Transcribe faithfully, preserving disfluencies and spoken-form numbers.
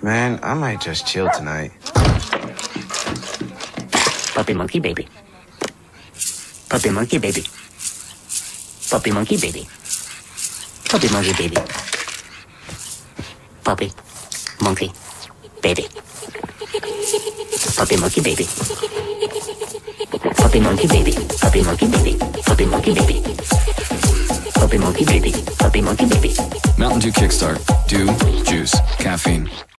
Man, I might just chill tonight. Puppy monkey baby. Puppy monkey baby. Puppy monkey baby. Puppy monkey baby. Puppy monkey baby. Puppy monkey baby. Puppy monkey baby. Puppy monkey baby. Puppy monkey baby. Puppy monkey baby. Puppy monkey baby. Mountain Dew Kickstart. Dew, juice, caffeine.